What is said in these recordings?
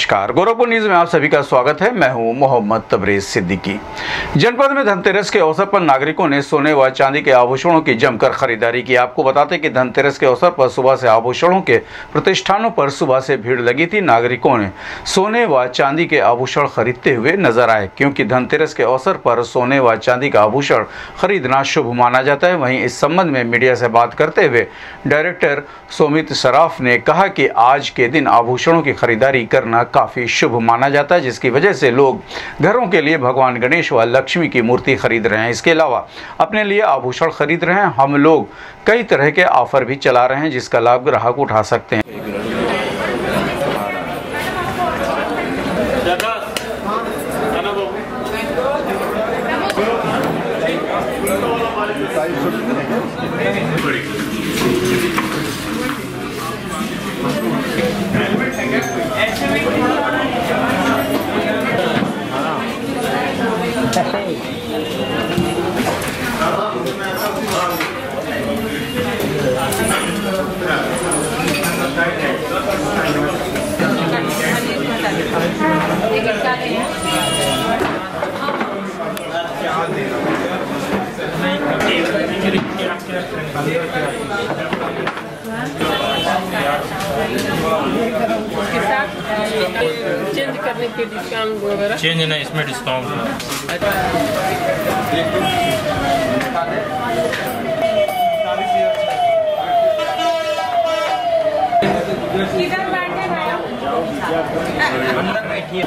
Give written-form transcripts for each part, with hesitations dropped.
नमस्कार, गोरखपुर न्यूज में आप सभी का स्वागत है। मैं हूं मोहम्मद तबरेज सिद्दीकी। जनपद में धनतेरस के अवसर पर नागरिकों ने सोने व चांदी के आभूषणों की जमकर खरीदारी की। आपको बताते कि धनतेरस के अवसर पर सुबह से आभूषणों के प्रतिष्ठानों पर सुबह से भीड़ लगी थी। नागरिकों ने सोने व चांदी के आभूषण खरीदते हुए नजर आए, क्योंकि धनतेरस के अवसर पर सोने व चांदी का आभूषण खरीदना शुभ माना जाता है। वहीं इस संबंध में मीडिया से बात करते हुए डायरेक्टर सोमित सराफ ने कहा कि आज के दिन आभूषणों की खरीदारी करना काफी शुभ माना जाता है, जिसकी वजह से लोग घरों के लिए भगवान गणेश व लक्ष्मी की मूर्ति खरीद रहे हैं। इसके अलावा अपने लिए आभूषण खरीद रहे हैं। हम लोग कई तरह के ऑफर भी चला रहे हैं, जिसका लाभ ग्राहक उठा सकते हैं। चेंज करने के डिस्काउंट वगैरह चेंज नहीं, इसमें डिस्काउंट किधर बैठे हैं अंदर बैठिए।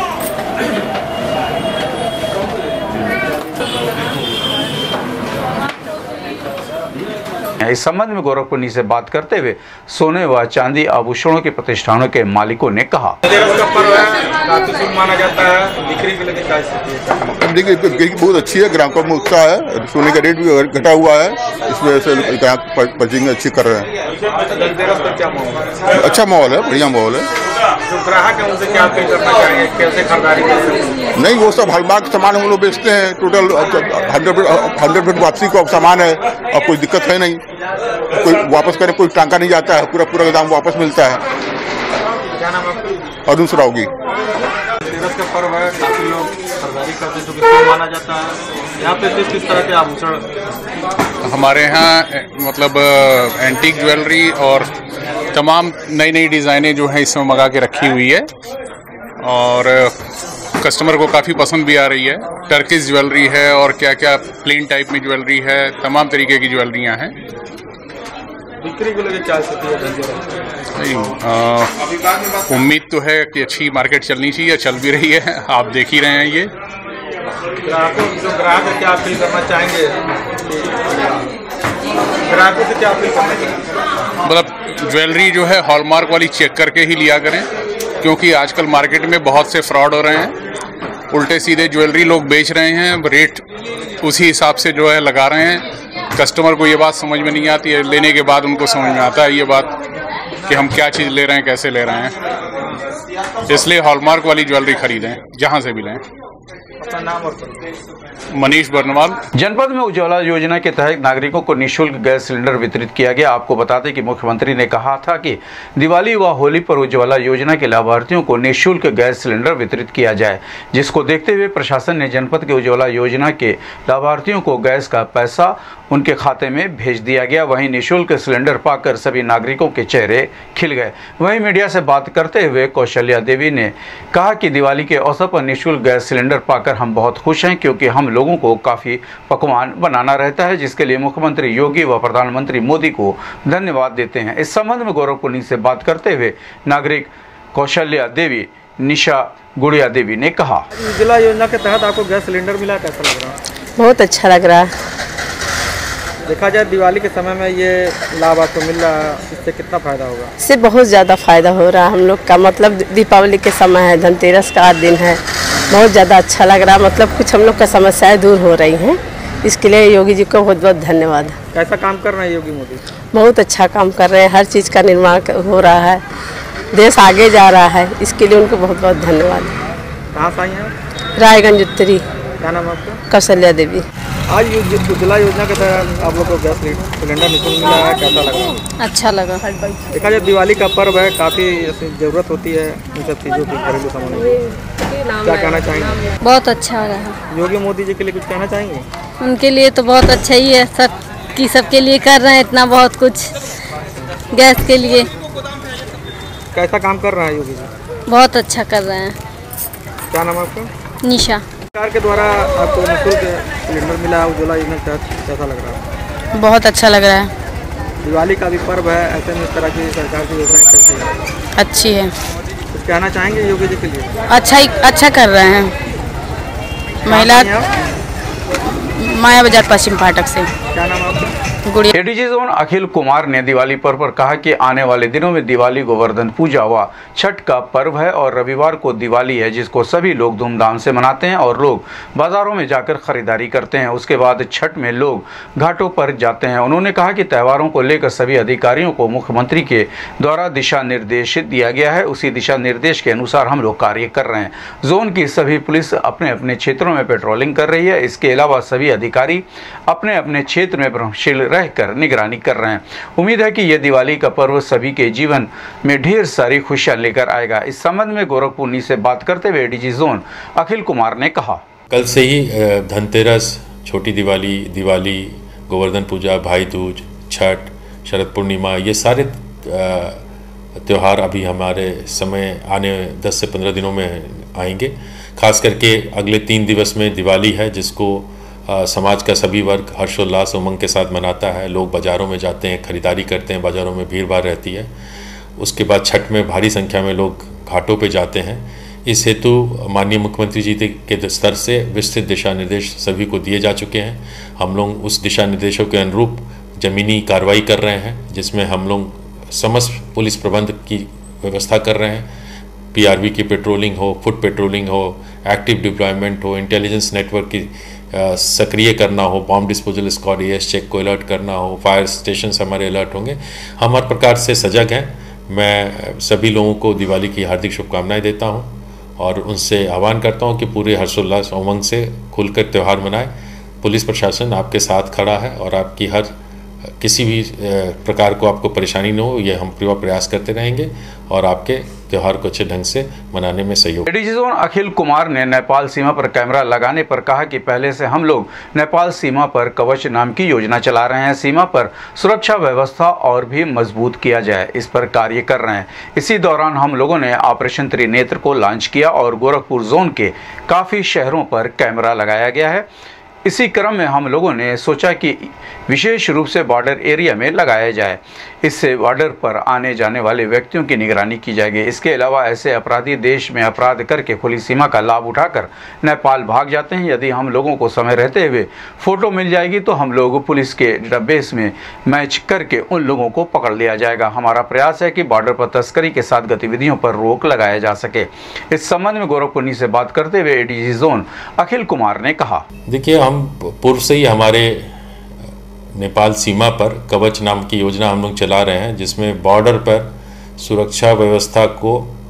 इस संबंध में गोरखपुर न्यूज से बात करते हुए सोने व चांदी आभूषणों के प्रतिष्ठानों के मालिकों ने कहा, धनतेरस का पर्व है, काफी शुभ माना जाता है। बिक्री के लिए क्या स्थिति है? बिक्री बहुत अच्छी है, ग्राहकों में उत्साह है। सोने का रेट भी घटा हुआ है, इस वजह से ग्राहक पर्चेजिंग अच्छी कर रहे हैं। धनतेरस पर क्या माहौल है? अच्छा माहौल है, बढ़िया माहौल है। जो ग्राहक है उनसे क्या अपील करना चाहेंगे, कैसे खरीदारी करें? नहीं, वो सब हॉलमार्क सामान हम लोग बेचते हैं। टोटल 100% वापसी का सामान है और कोई दिक्कत है नहीं। कोई वापस करे, कोई टांका नहीं जाता है, पूरा दाम वापस मिलता है। क्या नाम आपका? अरुण सरावगी। धनतेरस का पर्व है, काफी लोग खरीदारी करते हैं, जो कि शुभ माना जाता है। यहाँ पे किस तरह के आभूषण? हमारे यहाँ मतलब एंटीक ज्वेलरी और तमाम नई नई डिज़ाइनें जो हैं इसमें मंगा के रखी हुई है और कस्टमर को काफ़ी पसंद भी आ रही है। टर्किश ज्वेलरी है और क्या क्या प्लेन टाइप में ज्वेलरी है, तमाम तरीके की ज्वेलरियाँ हैं। बिक्री को लेकर क्या स्थिति है? उम्मीद तो है कि अच्छी मार्केट चलनी चाहिए, चल भी रही है, आप देख ही रहे हैं। ये ग्राहक है, क्या अपील करना चाहेंगे? ग्राहकों से क्या अपील करना चाहेंगे? मतलब ज्वेलरी जो है हॉलमार्क वाली चेक करके ही लिया करें, क्योंकि आजकल मार्केट में बहुत से फ्रॉड हो रहे हैं। उल्टे सीधे ज्वेलरी लोग बेच रहे हैं, रेट उसी हिसाब से जो है लगा रहे हैं। कस्टमर को ये बात समझ में नहीं आती है, लेने के बाद उनको समझ में आता है ये बात कि हम क्या चीज़ ले रहे हैं, कैसे ले रहे हैं। इसलिए हॉलमार्क वाली ज्वेलरी खरीदें, जहाँ से भी लें। अपना नाम और मनीष बर्नवाल। जनपद में उज्ज्वला योजना के तहत नागरिकों को निःशुल्क गैस सिलेंडर वितरित किया गया। आपको बताते कि मुख्यमंत्री ने कहा था कि दिवाली व होली पर उज्ज्वला योजना के लाभार्थियों को निःशुल्क गैस सिलेंडर वितरित किया जाए, जिसको देखते हुए प्रशासन ने जनपद के उज्ज्वला योजना के लाभार्थियों को गैस का पैसा उनके खाते में भेज दिया गया। वहीं निःशुल्क सिलेंडर पाकर सभी नागरिकों के चेहरे खिल गए। वहीं मीडिया से बात करते हुए कौशल्या देवी ने कहा कि दिवाली के अवसर पर निःशुल्क गैस सिलेंडर पाकर हम बहुत खुश हैं, क्योंकि हम लोगों को काफ़ी पकवान बनाना रहता है, जिसके लिए मुख्यमंत्री योगी व प्रधानमंत्री मोदी को धन्यवाद देते हैं। इस संबंध में गोरखपुर न्यूज से बात करते हुए नागरिक कौशल्या देवी निशा गुड़िया देवी ने कहा, उज्ज्वला योजना के तहत आपको गैस सिलेंडर मिला, कैसा लग रहा है? बहुत अच्छा लग रहा है। देखा जाए दिवाली के समय में ये लाभ आपको मिल रहा है, इससे कितना फायदा होगा? इससे बहुत ज़्यादा फायदा हो रहा है हम लोग का। मतलब दीपावली के समय है, धनतेरस का दिन है, बहुत ज़्यादा अच्छा लग रहा है। मतलब कुछ हम लोग का समस्याएं दूर हो रही हैं, इसके लिए योगी जी को बहुत बहुत धन्यवाद। कैसा काम कर रहे हैं योगी मोदी? बहुत अच्छा काम कर रहे हैं, हर चीज़ का निर्माण हो रहा है, देश आगे जा रहा है, इसके लिए उनको बहुत बहुत धन्यवाद। कहाँ से आई हैं? रायगंज उत्तरी। क्या नाम है आपका? कौशल्या देवी। आज उज्ज्वला योजना के तहत आप लोग को गैस सिलेंडर निःशुल्क मिला है, कैसा लग रहा है? अच्छा लगा। देखा जाए दिवाली का पर्व है, काफ़ी ज़रूरत होती है इन सब चीज़ों की, घरेलू सामानों की। क्या कहना चाहेंगे? बहुत अच्छा रहा। योगी मोदी जी के लिए कुछ कहना चाहेंगे? उनके लिए तो बहुत अच्छा ही है, सबके लिए कर रहे हैं इतना बहुत कुछ गैस के लिए। कैसा काम कर रहा है योगी जी? बहुत अच्छा कर रहे हैं। क्या नाम है आपका? निशा। सरकार के द्वारा आपको निःशुल्क सिलेंडर मिला है उज्ज्वला योजना के तहत, कैसा लग रहा है? बहुत अच्छा लग रहा है। दिवाली का भी पर्व है, ऐसे में इस तरह की सरकार की योजनाएं कैसी है? अच्छी है। कुछ कहना चाहेंगे योगी जी के लिए? अच्छा कर रहे हैं। महिला माया बाजार पश्चिम फाटक से। क्या नाम है आपका? गुड़िया। एडीजी जोन अखिल कुमार ने दिवाली पर्व पर कहा कि आने वाले दिनों में दिवाली गोवर्धन पूजा व छठ का पर्व है और रविवार को दिवाली है, जिसको सभी लोग धूमधाम से मनाते हैं और लोग बाजारों में जाकर खरीदारी करते हैं। उसके बाद छठ में लोग घाटों पर जाते हैं। उन्होंने कहा कि त्योहारों को लेकर सभी अधिकारियों को मुख्यमंत्री के द्वारा दिशा निर्देश दिया गया है, उसी दिशा निर्देश के अनुसार हम लोग कार्य कर रहे हैं। जोन की सभी पुलिस अपने अपने क्षेत्रों में पेट्रोलिंग कर रही है। इसके अलावा सभी अधिकारी अपने अपने क्षेत्र में प्रभावशील रहकर निगरानी कर रहे हैं। उम्मीद है कि यह दिवाली का पर्व सभी के जीवन में ढेर सारी खुशियां लेकर आएगा। इस संबंध में गोरखपुर से बात करते हुए एडीजी जोन अखिल कुमार ने कहा, कल से ही धनतेरस, छोटी दिवाली, दिवाली, गोवर्धन पूजा, भाई दूज, छठ, शरद पूर्णिमा, ये सारे त्यौहार अभी हमारे समय आने 10 से 15 दिनों में आएंगे। खास करके अगले 3 दिवस में दिवाली है, जिसको समाज का सभी वर्ग हर्षोल्लास उमंग के साथ मनाता है। लोग बाज़ारों में जाते हैं, खरीदारी करते हैं, बाज़ारों में भीड़ भाड़ रहती है। उसके बाद छठ में भारी संख्या में लोग घाटों पे जाते हैं। इस हेतु माननीय मुख्यमंत्री जी के स्तर से विस्तृत दिशा निर्देश सभी को दिए जा चुके हैं। हम लोग उस दिशा निर्देशों के अनुरूप ज़मीनी कार्रवाई कर रहे हैं, जिसमें हम लोग समस्त पुलिस प्रबंध की व्यवस्था कर रहे हैं। PRV की पेट्रोलिंग हो, फुट पेट्रोलिंग हो, एक्टिव डिप्लॉयमेंट हो, इंटेलिजेंस नेटवर्क की सक्रिय करना हो, bomb disposal squad AS check को अलर्ट करना हो, फायर स्टेशन हमारे अलर्ट होंगे। हम हर प्रकार से सजग हैं। मैं सभी लोगों को दिवाली की हार्दिक शुभकामनाएं देता हूं और उनसे आह्वान करता हूं कि पूरे हर्षोल्लास उमंग से खुलकर त्यौहार मनाएं। पुलिस प्रशासन आपके साथ खड़ा है और आपकी हर किसी भी प्रकार को आपको परेशानी न हो, ये हम पूरा प्रयास करते रहेंगे और आपके त्यौहार को अच्छे ढंग से मनाने में सहयोग। एडीजी जोन अखिल कुमार ने नेपाल सीमा पर कैमरा लगाने पर कहा कि पहले से हम लोग नेपाल सीमा पर कवच नाम की योजना चला रहे हैं। सीमा पर सुरक्षा व्यवस्था और भी मजबूत किया जाए, इस पर कार्य कर रहे हैं। इसी दौरान हम लोगों ने ऑपरेशन त्रिनेत्र को लॉन्च किया और गोरखपुर जोन के काफ़ी शहरों पर कैमरा लगाया गया है। इसी क्रम में हम लोगों ने सोचा कि विशेष रूप से बॉर्डर एरिया में लगाया जाए। इससे बॉर्डर पर आने जाने वाले व्यक्तियों की निगरानी की जाएगी। इसके अलावा ऐसे अपराधी देश में अपराध करके खुली सीमा का लाभ उठाकर नेपाल भाग जाते हैं। यदि हम लोगों को समय रहते हुए फ़ोटो मिल जाएगी तो हम लोग पुलिस के डेटाबेस में मैच करके उन लोगों को पकड़ लिया जाएगा। हमारा प्रयास है कि बॉर्डर पर तस्करी के साथ गतिविधियों पर रोक लगाया जा सके। इस संबंध में गोरखपुर से बात करते हुए एडीजी जोन अखिल कुमार ने कहा, देखिए, हम पूर्व से ही हमारे नेपाल सीमा पर कवच नाम की योजना हम लोग चला रहे हैं, जिसमें बॉर्डर पर सुरक्षा व्यवस्था को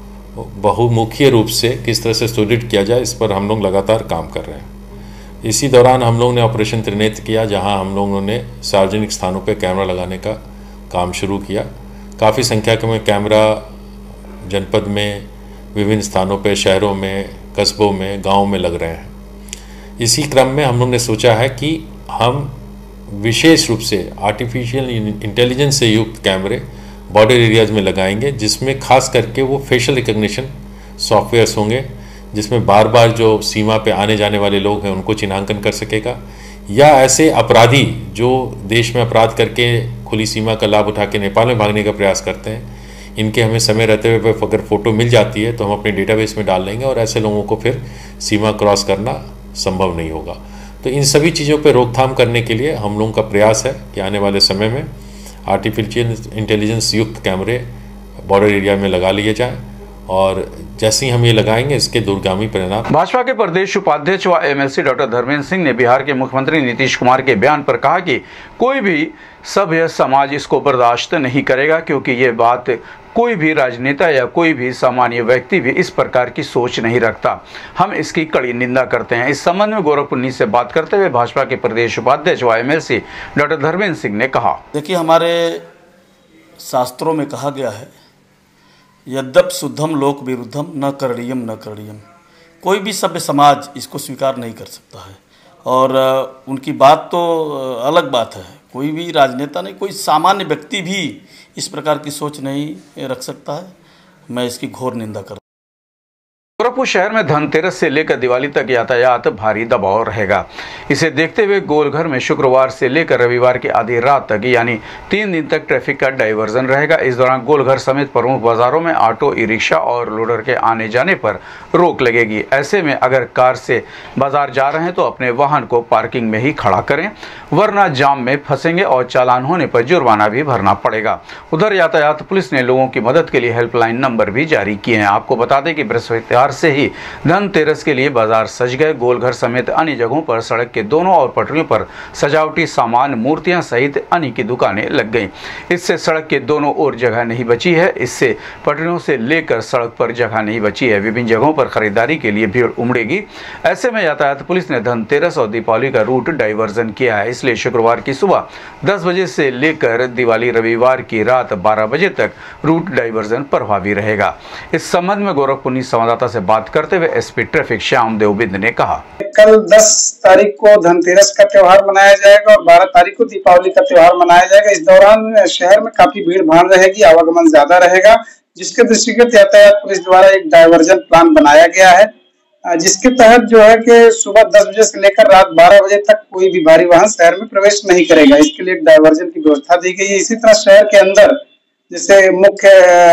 बहुमुखी रूप से किस तरह से सुदृढ़ किया जाए, इस पर हम लोग लगातार काम कर रहे हैं। इसी दौरान हम लोग ने ऑपरेशन त्रिनेत्र किया, जहां हम लोगों ने सार्वजनिक स्थानों पर कैमरा लगाने का काम शुरू किया। काफ़ी संख्या में कैमरा जनपद में, विभिन्न स्थानों पर, शहरों में, कस्बों में, गाँव में लग रहे हैं। इसी क्रम में हम लोग ने सोचा है कि हम विशेष रूप से आर्टिफिशियल इंटेलिजेंस से युक्त कैमरे बॉर्डर एरियाज़ में लगाएंगे, जिसमें खास करके वो फेशियल रिकग्निशन सॉफ्टवेयर्स होंगे, जिसमें बार बार जो सीमा पे आने जाने वाले लोग हैं उनको चिन्हांकन कर सकेगा, या ऐसे अपराधी जो देश में अपराध करके खुली सीमा का लाभ उठा के नेपाल में भागने का प्रयास करते हैं, इनके हमें समय रहते हुए अगर फ़ोटो मिल जाती है तो हम अपने डेटाबेस में डाल लेंगे और ऐसे लोगों को फिर सीमा क्रॉस करना संभव नहीं होगा। तो इन सभी चीज़ों पर रोकथाम करने के लिए हम लोगों का प्रयास है कि आने वाले समय में आर्टिफिशियल इंटेलिजेंस युक्त कैमरे बॉर्डर एरिया में लगा लिए जाएं और जैसे ही हम ये लगाएंगे इसके दूरगामी परिणाम। भाजपा के प्रदेश उपाध्यक्ष व एमएलसी डॉक्टर धर्मेंद्र सिंह ने बिहार के मुख्यमंत्री नीतीश कुमार के बयान पर कहा कि कोई भी सभ्य समाज इसको बर्दाश्त नहीं करेगा, क्योंकि ये बात कोई भी राजनेता या कोई भी सामान्य व्यक्ति भी इस प्रकार की सोच नहीं रखता। हम इसकी कड़ी निंदा करते हैं। इस संबंध में गोरखपुर से बात करते हुए भाजपा के प्रदेश उपाध्यक्ष व एमएलसी डॉक्टर धर्मेंद्र सिंह ने कहा, देखिए, हमारे शास्त्रों में कहा गया है, यद्यप शुद्धम लोक विरुद्धम न करणीयम न करणीयम। कोई भी सभ्य समाज इसको स्वीकार नहीं कर सकता है और उनकी बात तो अलग बात है। कोई भी राजनेता नहीं, कोई सामान्य व्यक्ति भी इस प्रकार की सोच नहीं रख सकता है। मैं इसकी घोर निंदा करता हूं। गोरखपुर शहर में धनतेरस से लेकर दिवाली तक यातायात भारी दबाव रहेगा। इसे देखते हुए गोलघर में शुक्रवार से लेकर रविवार की आधी रात तक यानी 3 दिन तक ट्रैफिक का डाइवर्जन रहेगा। इस दौरान गोलघर समेत प्रमुख बाजारों में ऑटो, ई रिक्शा और लोडर के आने जाने पर रोक लगेगी। ऐसे में अगर कार से बाजार जा रहे हैं तो अपने वाहन को पार्किंग में ही खड़ा करें, वरना जाम में फंसेंगे और चालान होने पर जुर्माना भी भरना पड़ेगा। उधर यातायात पुलिस ने लोगों की मदद के लिए हेल्पलाइन नंबर भी जारी किए हैं। आपको बता दें कि बृहस्पतिवार से ही धनतेरस के लिए बाजार सज गए। गोलघर समेत अन्य जगहों पर सड़क के दोनों और पटरियों पर सजावटी सामान, मूर्तियां सहित अन्य की दुकानें लग गईं। इससे सड़क के दोनों ओर जगह नहीं बची है। इससे पटरियों से लेकर सड़क पर जगह नहीं बची है। विभिन्न जगहों पर खरीदारी के लिए भीड़ उमड़ेगी। ऐसे में यातायात पुलिस ने धनतेरस और दीपावली का रूट डाइवर्जन किया है। इसलिए शुक्रवार की सुबह 10 बजे से लेकर दिवाली रविवार की रात 12 बजे तक रूट डाइवर्जन प्रभावी रहेगा। इस संबंध में गोरखपुर संवाददाता से बात करते हुए एसपी ट्रैफिक श्याम देव बिंद ने कहा, कल 10 तारीख को धनतेरस का त्योहार मनाया जाएगा और 12 तारीख को दीपावली का त्योहार मनाया जाएगा। इस दौरान शहर में काफी भीड़ भाड़ रहेगी, आवागमन ज्यादा रहेगा, जिसके दृष्टिगत यातायात पुलिस द्वारा एक डायवर्जन प्लान बनाया गया है, जिसके तहत जो है कि सुबह 10 बजे से लेकर रात 12 बजे तक कोई भी भारी वाहन शहर में प्रवेश नहीं करेगा। इसके लिए एक डायवर्जन की व्यवस्था दी गई है। इसी तरह शहर के अंदर जैसे मुख्य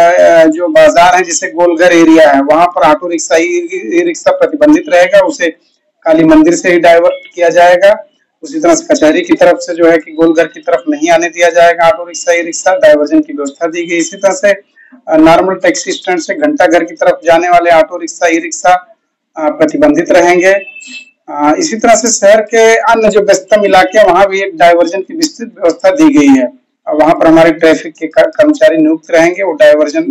जो बाजार है, जैसे गोलघर एरिया है, वहां पर ऑटो रिक्शा, ई रिक्शा प्रतिबंधित रहेगा। उसे काली मंदिर से ही डाइवर्ट किया जाएगा। उसी तरह से कचहरी की तरफ से जो है कि गोलघर की तरफ नहीं आने दिया जाएगा auto rickshaw, e rickshaw. Diversion की व्यवस्था दी गई। इसी तरह से नॉर्मल टैक्सी स्टैंड से घंटाघर की तरफ जाने वाले ऑटो रिक्शा, ई रिक्शा प्रतिबंधित रहेंगे। इसी तरह से शहर के अन्य जो व्यस्तम इलाके हैं, वहां भी एक डाइवर्जन की विस्तृत व्यवस्था दी गई है। वहां पर हमारे ट्रैफिक के कर्मचारी नियुक्त रहेंगे। वो डाइवर्जन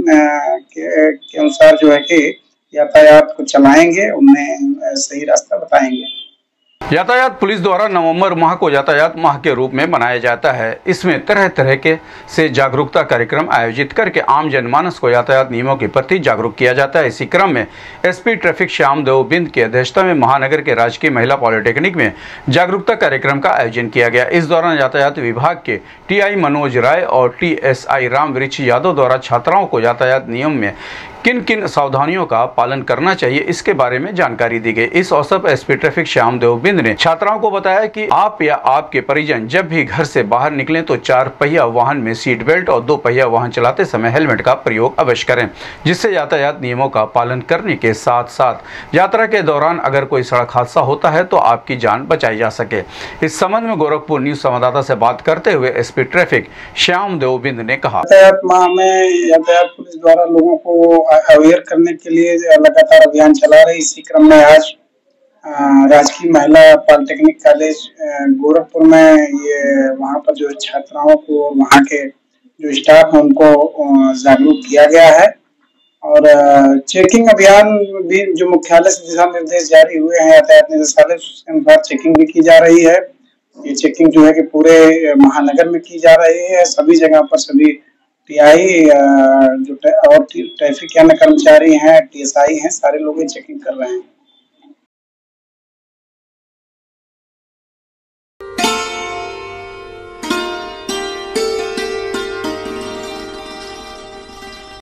के अनुसार जो है कि यातायात को चलाएंगे, उन्हें सही रास्ता बताएंगे। यातायात पुलिस द्वारा नवंबर माह को यातायात माह के रूप में मनाया जाता है। इसमें तरह तरह के से जागरूकता कार्यक्रम आयोजित करके आम जनमानस को यातायात नियमों के प्रति जागरूक किया जाता है। इसी क्रम में एसपी ट्रैफिक श्याम देव बिंद की अध्यक्षता में महानगर के राजकीय महिला पॉलिटेक्निक में जागरूकता कार्यक्रम का आयोजन किया गया। इस दौरान यातायात विभाग के टीआई मनोज राय और टीएसआई राम वृक्ष यादव द्वारा छात्राओं को यातायात नियम में किन किन सावधानियों का पालन करना चाहिए, इसके बारे में जानकारी दी गई। इस अवसर पर एसपी ट्रैफिक श्याम देव बिंद ने छात्राओं को बताया कि आप या आपके परिजन जब भी घर से बाहर निकलें तो 4 पहिया वाहन में सीट बेल्ट और 2 पहिया वाहन चलाते समय हेलमेट का प्रयोग अवश्य करें, जिससे यातायात नियमों का पालन करने के साथ साथ यात्रा के दौरान अगर कोई सड़क हादसा होता है तो आपकी जान बचाई जा सके। इस संबंध में गोरखपुर न्यूज संवाददाता से बात करते हुए एसपी ट्रैफिक श्याम देव बिंद ने कहा, यातायात माह में यातायात पुलिस द्वारा लोगों को अवेयर करने के लिए लगातार अभियान चला रही। इसी क्रम में आज राजकीय महिला पॉलिटेक्निक कॉलेज गोरखपुर में ये वहाँ पर जो छात्राओं को, वहाँ के जो स्टाफ है उनको जागरूक किया गया है और चेकिंग अभियान भी जो मुख्यालय से दिशा निर्देश जारी हुए हैं यातायात निदेशालय, उसके अनुसार चेकिंग भी की जा रही है। ये चेकिंग जो है कि पूरे महानगर में की जा रही है। सभी जगह पर सभी टीआई जो और ट्रैफिक के अन्य कर्मचारी हैं, टीएसआई हैं, सारे लोग चेकिंग कर रहे हैं।